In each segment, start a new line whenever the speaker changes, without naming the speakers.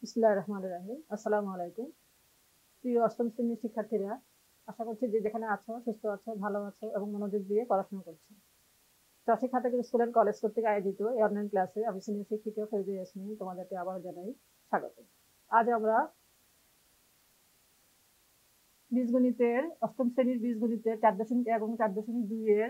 বিসমিল্লাহির রহমানির রহিম। আসসালামু আলাইকুম। প্রিয় অষ্টম শ্রেণীর শিক্ষার্থীরা, আশা করছি যে যেখানে আছো সুস্থ আছো, ভালো আছো এবং মনোযোগ দিয়ে পড়াশোনা করছো। চট্টগ্রাম খাতাকির স্কুল অ্যান্ড কলেজ কর্তৃক আয়োজিত এই অনলাইন ক্লাসে আমি সিনিয়র শিক্ষিকা ফরিদা ইয়াসমিন তোমাদেরকে আবার জানাই স্বাগত। আজ আমরা বীজগণিতের অষ্টম শ্রেণীর বীজগণিতের 4.1 এবং 4.2 এর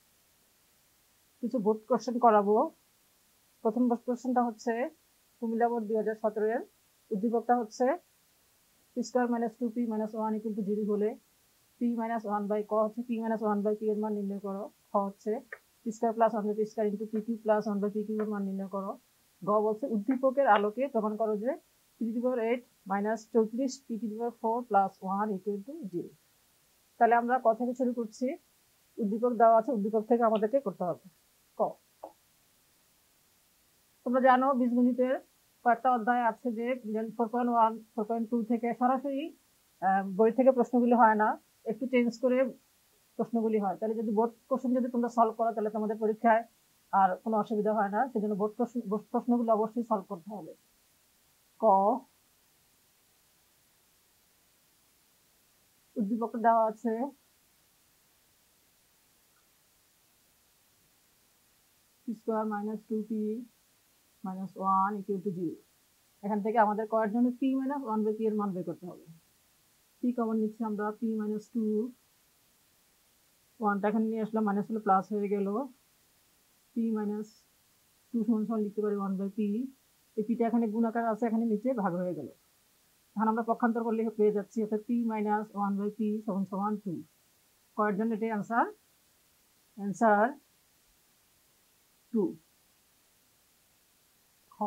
কিছু বোর্ড কোশ্চেন করাবো। প্রথম বোর্ড কোশ্চেনটা হচ্ছে কুমিল্লা বোর্ড 2017 এর। উদ্দীপকটা হচ্ছে p square minus 2p minus 1 equal to 0 হলে p মাইনাস 1 বাই ক হচ্ছে p মাইনাস 1 বাই p এর মান নির্ণয় করো। খ হচ্ছে p square plus 1 by p square into p cube plus 1 by p cube এর মান নির্ণয় করো। গ বলছে উদ্দীপকের আলোকে প্রমাণ করো যে p to the power 8 minus 34 p to the power 4 plus 1 equal to 0। তাহলে আমরা ক থেকে শুরু করছি। উদ্দীপক দেওয়া আছে, উদ্দীপক থেকে আমাদেরকে করতে হবে। ক, তোমরা জানো বীজগণিতের কয়েকটা অধ্যায় আছে যে 4.1 4.2 থেকে সরাসরি বই থেকে প্রশ্নগুলি হয় না, একটু চেঞ্জ করে প্রশ্নগুলি হয়। তাহলে যদি বোর্ড কোশ্চেন যদি তোমরা সলভ করো তাহলে তোমাদের পরীক্ষায় আর কোনো অসুবিধা হয় না। সেজন্য বোর্ড প্রশ্নগুলো অবশ্যই সলভ করতে হবে। ক, উদ্দীপক দেওয়া আছে p square minus 2p minus 1 equal to 0। এখান থেকে আমাদের করার জন্য p মাইনাস 1 বাই p এর মান বের করতে হবে। p কমন নিচ্ছি আমরা, p মাইনাস 2, 1টা এখানে নিয়ে আসলাম, মাইনাস হলে প্লাস হয়ে গেল। p মাইনাস 2 সমান সমান লিখতে পারি 1 বাই p। এই p টা এখানে গুণ আকার আছে, এখানে নিচে ভাগ হয়ে গেল। এখন আমরা পক্ষান্তর করলে পেয়ে যাচ্ছি অর্থাৎ p মাইনাস 1 বাই p সমান সমান 2। করার জন্য এটাই অ্যান্সার 2। খ,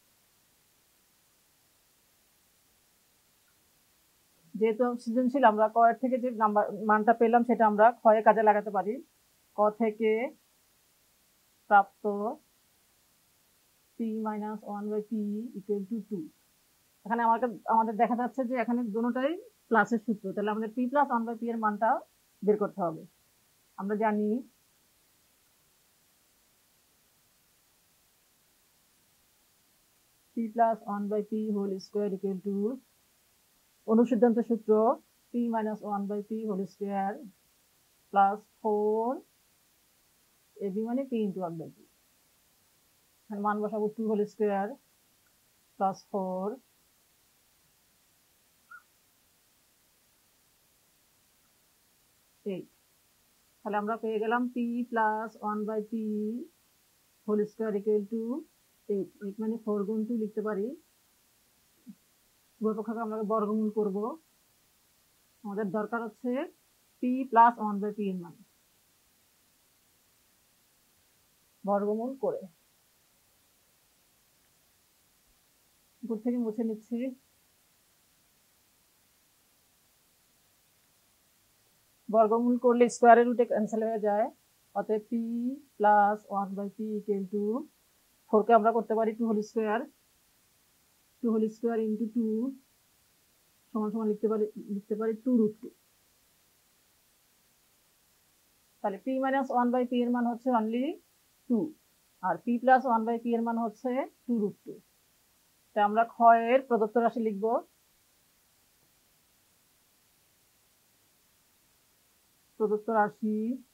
যেহেতু সৃজনশীল আমরা ক এর থেকে যে নাম্বার মানটা পেলাম সেটা আমরা ক্ষয়ে কাজে লাগাতে পারি। ক থেকে প্রাপ্ত p minus 1 by p equal to 2। এখানে আমাদের দেখা যাচ্ছে যে এখানে দুটোটাই প্লাসের সূত্র, তাহলে আমাদের p প্লাস 1 বাই p এর মানটা বের করতে হবে। আমরা জানি p plus 1 by p whole square equal to অনুসিদ্ধান্ত সূত্র p minus 1 by p whole square plus 4 ab মানে p ইন্টু 1 বাই p। এখানে মান বসাবো 2 হোল স্কয়ার প্লাস 4 8। তাহলে আমরা পেয়ে গেলাম p plus 1 by p whole square equal to 8। 8 মানে 4 গুণ 2 লিখতে পারি। উভয় পক্ষকে আমরা বর্গমূল করব। আমাদের দরকার হচ্ছে p প্লাস 1 বাই p এর মান। বর্গমূল করে উপর থেকে মুছে নিচ্ছি। বর্গমূল করলে স্কয়ারের রুটে ক্যান্সেল হয়ে যায়, অতএব p plus 1 by p equal to 4 কে আমরা করতে পারি 2 হোল স্কয়ার ইনটু 2 সমান সমান লিখতে পারি 2 রুট 2। তাহলে p মাইনাস 1 বাই p এর মান হচ্ছে অনলি 2 আর p প্লাস 1 বাই p এর মান হচ্ছে 2 রুট 2। তাই আমরা খ এর প্রদত্ত রাশি লিখব। প্রদত্ত রাশি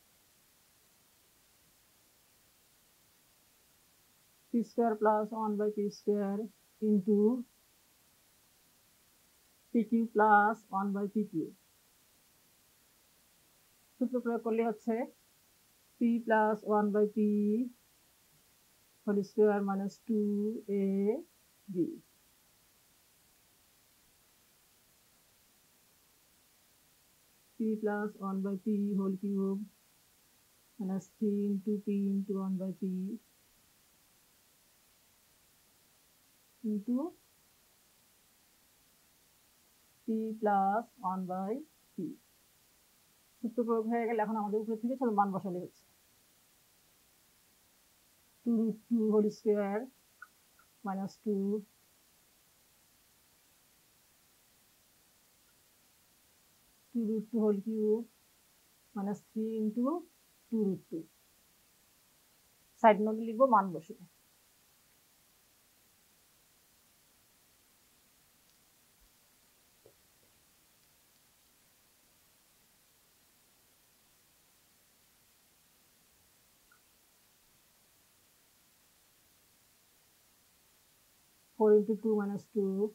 p square plus 1 by p square into p cube plus 1 by p cube. সূত্র প্রয়োগ করলে হচ্ছে p plus 1 by p whole square minus 2ab। p plus 1 by p whole cube minus 3 into p into 1 by p into p plus 1 by p। সূত্র প্রয়োগ হয়ে গেলে এখন আমাদের উপরে থেকে শুধু মান বসালে হচ্ছে। 2 root 2 whole square minus 2 2 root 2 whole cube minus 3 into 2 root 2। Side নোটে লিখবো মান বসিয়ে। 4 into 2 minus 2.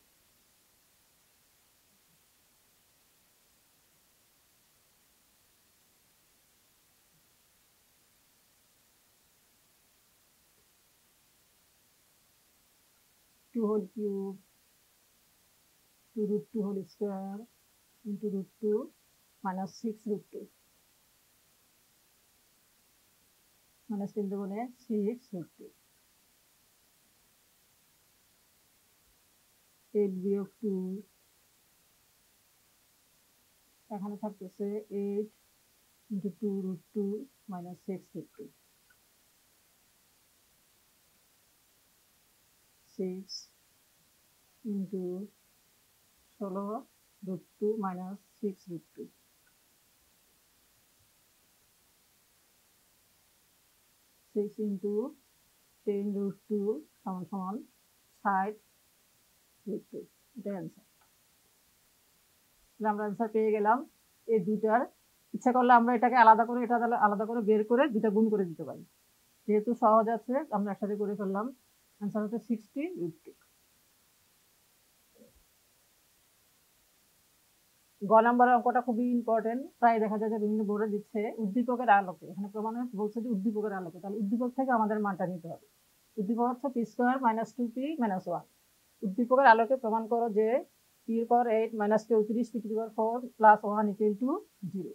Two whole cube, 2 root 2 whole square into root 2 minus 6 root 2. Minus 3 দুগুণে 6 root 2. 8 বিয়োগ 2, এখানে থাকতেছে 8 into 2 root 2 minus 6 root 2. 6 into 16 root 2 minus 6 root 2. 6 into 10 root 2 সমান সমান 60 root 2. এটাই অ্যান্সার। আমরা অ্যান্সার পেয়ে গেলাম এই দুটার। ইচ্ছা করলে আমরা এটাকে আলাদা করে এটা আলাদা করে বের করে দুটা গুণ করে দিতে পারি। যেহেতু সহজ আছে আমরা একসাথে করে ফেললাম। অ্যান্সার হচ্ছে 60 root 2। গ নাম্বারের অঙ্কটা খুবই ইম্পর্টেন্ট, প্রায় দেখা যায় যে বিভিন্ন বোর্ডে দিচ্ছে উদ্দীপকের আলোকে। এখানে প্রমাণে বলছে যে উদ্দীপকের আলোকে, তাহলে উদ্দীপক থেকে আমাদের মানটা নিতে হবে। উদ্দীপক হচ্ছে P square minus 2p minus 1। উদ্দীপকের আলোকে প্রমাণ করো যে p এর power 8 minus 34 p to the power 4 plus 1 equal to 0।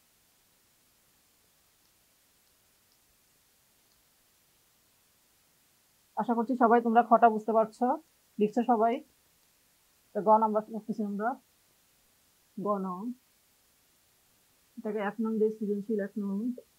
আশা করছি সবাই তোমরা খটা বুঝতে পারছো, লিখছো সবাই। গ নাম্বার লিখতেছি আমরা। গ নং, এটাকে 1 নং দিয়ে সৃজনশীল 1 নং।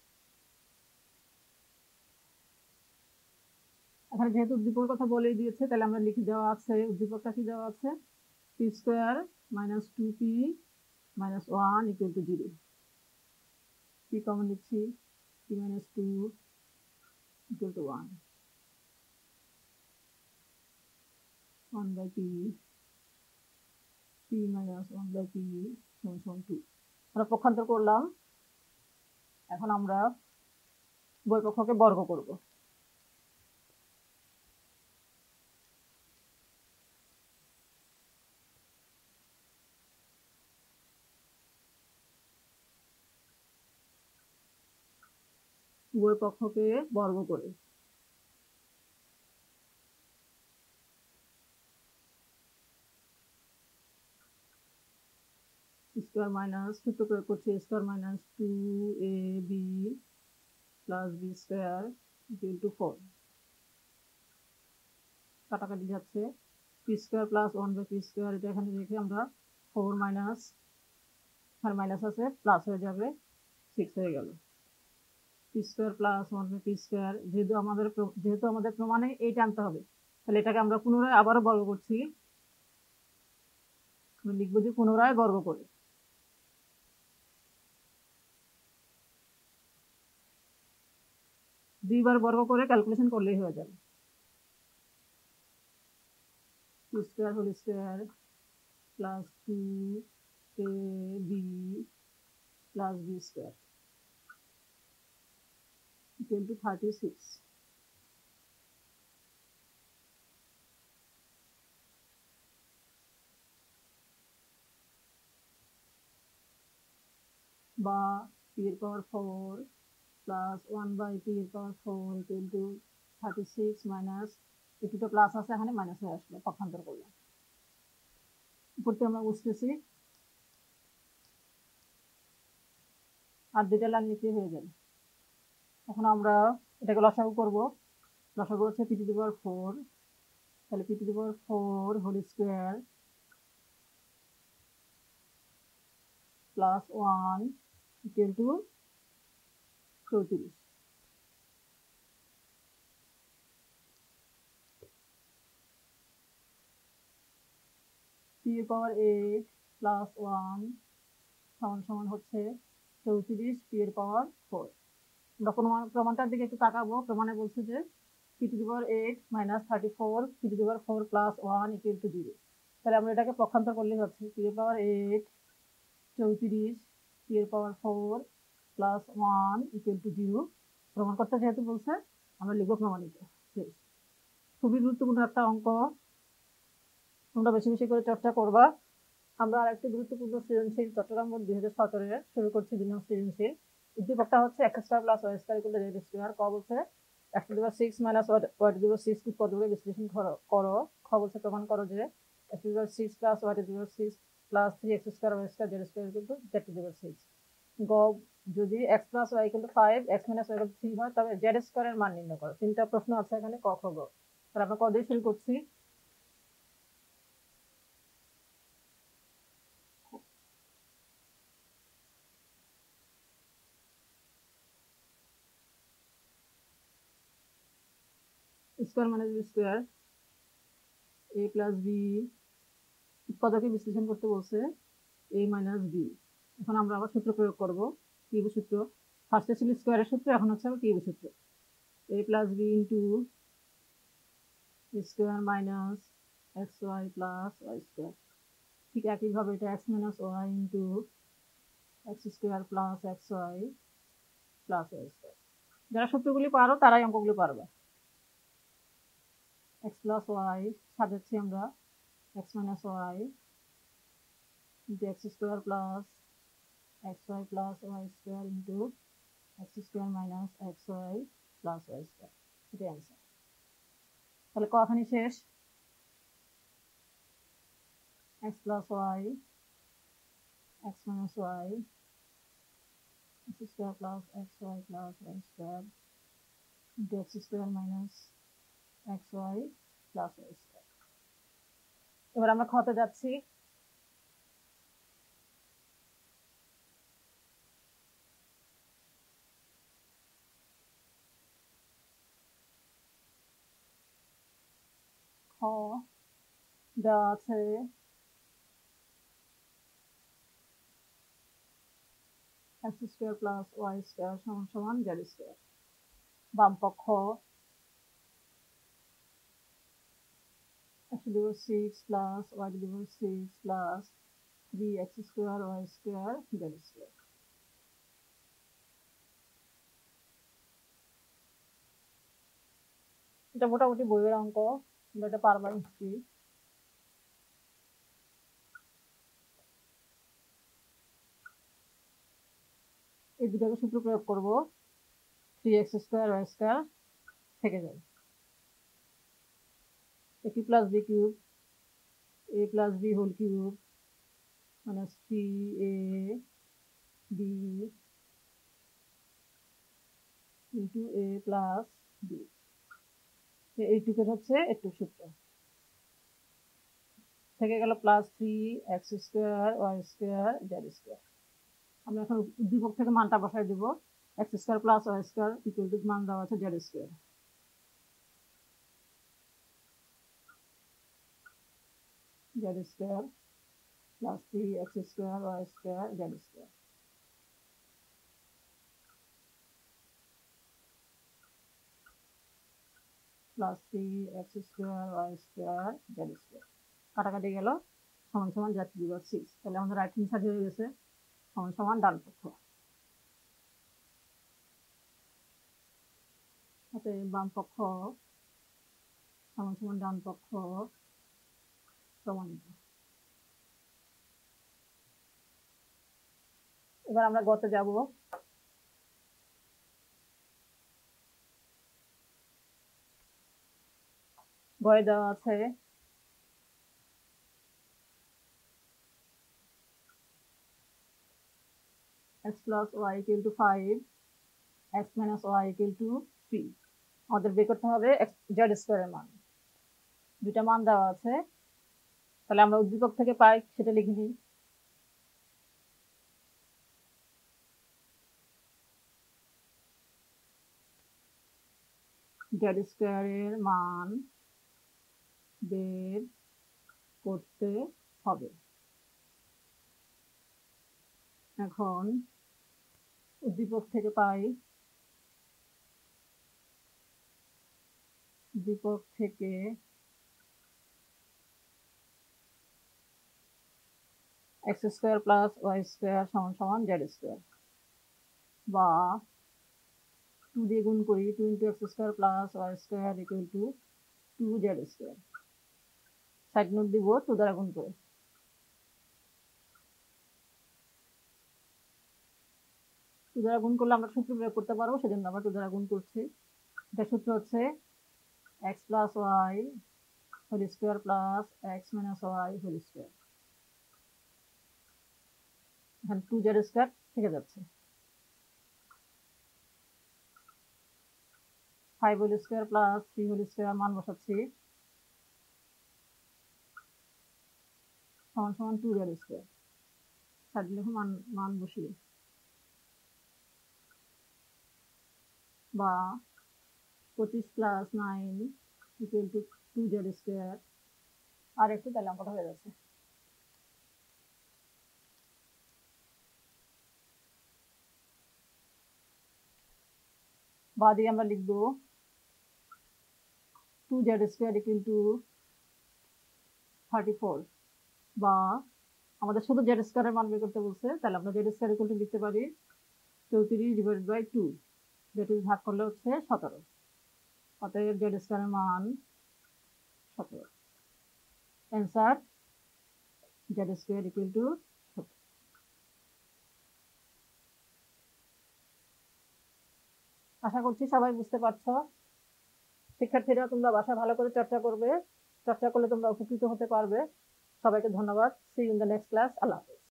এখানে যেহেতু উদ্দীপকের কথা বলেই দিয়েছে তাহলে আমরা লিখে দেওয়া আছে উদ্দীপকটা কি দেওয়া আছে, p square minus 2p minus 1 equal to 0। P common নিচ্ছি, p minus 2 equal to 1, 1 by p, p minus 1 by p সমান সমান 2। আমরা পক্ষান্তর করলাম। এখন আমরা উভয় পক্ষকে বর্গ করব। উভয় পক্ষকে বর্গ করে স্কোয়ার মাইনাস সূত্র প্রয়োগ করছি, square minus 2ab plus b square equal to 4। কাটাকাটি যাচ্ছে, p square plus 1 by p square, এটা এখানে রেখে আমরা 4 মাইনাস, এখানে মাইনাস আছে প্লাস হয়ে যাবে 6 হয়ে গেল। P square plus 1 by p square, যেহেতু আমাদের প্রমাণে এইটা আনতে হবে, তাহলে এটাকে আমরা পুনরায় আবারও বর্গ করছি। লিখবো যে পুনরায় বর্গ করে। দুইবার বর্গ করে ক্যালকুলেশন করলেই হয়ে যাবে। P square whole square plus 2ab plus b square equal to 36। বা p এর পাওয়ার 4 প্লাস 1 বাই p এর পাওয়ার 4 ইকুয়াল টু 36 মাইনাস, এই দুটো প্লাস আছে এখানে মাইনাস হয়ে আসলো, পক্ষান্তর করলাম। উপরতে আমরা বুঝতেছি আর দুইটা লাইন নিচে হয়ে যাবে। এখন আমরা এটাকে লসাগু করব। লসাগু হচ্ছে পি টু দি পাওয়ার 4, তাহলে p to the power 4 whole square plus 1 equal to 34। p এর পাওয়ার 8 প্লাস 1 সমান সমান হচ্ছে 34 p এর পাওয়ার 4। আমরা প্রমাণটার দিকে একটু তাকাবো। প্রমাণে বলছে যে p to the power 8 minus 34 p to the power 4 plus 1 equal to 0। তাহলে আমরা এটাকে পক্ষান্তর করলে হচ্ছে p এর পাওয়ার 8 34 p এর পাওয়ার 4 প্লাস 1 ইকুয়াল টু 0। প্রমাণ করতে যেহেতু বলছে আমরা লিখব প্রমাণিত। খুবই গুরুত্বপূর্ণ একটা অঙ্ক। তোমরা বেশি বেশি করে চর্চা করবা। আমরা আরেকটি গুরুত্বপূর্ণ সৃজনশীল চট্টগ্রাম বোর্ড 2017 শুরু করছি 2 নং সৃজনশীল। উদ্দীপকটা হচ্ছে x square plus y square equal to z square. ক বলছে x to the power 6 minus y to the power 6 কি পদ্ধতিতে বিশ্লেষণ করো। খ বলছে প্রমাণ করো যে x to the power 6 plus y to the power 6 plus 3x square y square z square equal to z to the power 6। গ যদি x plus y equal to 5 x minus y equal to 3 হয় তবে z স্কয়ারের মান নির্ণয় করো। তিনটা প্রশ্ন আছে এখানে, ক খ গ। তাহলে আমরা ক দিয়ে শুরু করছি। Square minus b square a plus b উৎপাদকে বিশ্লেষণ করতে বলছে a মাইনাস বি। এখন আমরা আবার সূত্র প্রয়োগ করব, কিউব সূত্র। ফার্স্টে ছিল স্কয়ারের সূত্র, এখন হচ্ছে কিউব সূত্র। a plus b into square minus x y plus y square. ঠিক একইভাবে এটা x minus y into x square plus x y plus y square. যারা সূত্রগুলি পারো তারাই অঙ্কগুলি পারবে। এক্স প্লাস ওয়াই সাজাচ্ছি আমরা x minus y into x square plus x y plus y square into x square minus x y plus y square. এটাই answer. তাহলে কখানি শেষ। X plus y x minus y x square plus x y plus y square into x square minus x y plus y square. এবার আমরা খতে যাচ্ছি। খ দেওয়া আছে x square plus y square সমান সমান জেড স্কোয়ার। বাম পক্ষ x to the power 6 plus y to the power 6 plus 3x square y square z square. এটা মোটামুটি বইয়ের অঙ্ক, তোমরা এটা পারবা নিশ্চয়ই। এই দুটাকে সূত্র প্রয়োগ করব, 3x স্কয়ার y স্কয়ার থেকে যাবে। a plus b cube a plus b whole cube minus 3ab into a plus b। এইটুকের হচ্ছে একটু সূত্র থেকে গেল প্লাস 3x square y square z square. আমরা এখন উদ্দীপক থেকে মানটা বসাই দেব। x square plus y square equal to মান দেওয়া আছে z square. z square plus 3x square y square z square plus 3x square y square z square. কাটাকাটি গেল, সমান সমান z টু দি পাওয়ার 6। তাহলে আমাদের রাইট হ্যান্ড সাইড হয়ে গেছে সমান সমান ডান পক্ষ। অতএব বাম পক্ষ সমান সমান ডান পক্ষ প্রমাণিত। এবার আমরা গতে যাব। গয়ে দেওয়া আছে x plus y equal to 5 x minus y equal to 3। আমাদের বের করতে হবে z স্কয়ারের মান। দুইটা মান দেওয়া আছে, তাহলে আমরা উদ্দীপক থেকে পাই সেটা লিখে দিই। z স্কয়ারের মান বের করতে হবে। এখন উদ্দীপক থেকে পাই, উদ্দীপক থেকে x square plus y square সমান সমান z স্কয়ার, বা 2 দিয়ে গুণ করি 2 × x square plus y square equal to 2z square. Side note দিব 2 দ্বারা গুণ করে। টু দ্বারা গুণ করলে আমরা সূত্র প্রয়োগ করতে পারবো, সেজন্য আমরা 2 দ্বারা গুণ করছি। এটা সূত্র হচ্ছে x প্লাস y whole square plus x minus y whole square. এখানে 2z স্কোয়ার থেকে যাচ্ছে, 5 whole square plus 3 whole square মান বসাচ্ছি সমান সমান 2z স্কোয়ার। সাইড লিখে মান বসিয়ে বা 25 plus 9 equal to 2z square. আর একটু তাহলে অঙ্কটা হয়ে যাচ্ছে। বা দিয়ে আমরা লিখবো 2z স্কোয়ার ইকুয়াল টু 34, বা আমাদের শুধু z স্কোয়ারের মান বের করতে বলছে, তাহলে আমরা z স্কোয়ার ইকুয়াল টু লিখতে পারি 34 ডিভাইডেড বাই 2, যেটি ভাগ করলে হচ্ছে 17। অতএব z স্কোয়ারের মান 17। Answer z square equal to 17। আশা করছি সবাই বুঝতে পারছো। শিক্ষার্থীরা তোমরা বাসা ভালো করে চর্চা করবে, চর্চা করলে তোমরা উপকৃত হতে পারবে। সবাইকে ধন্যবাদ। See you in the next class. আল্লাহ হাফেজ।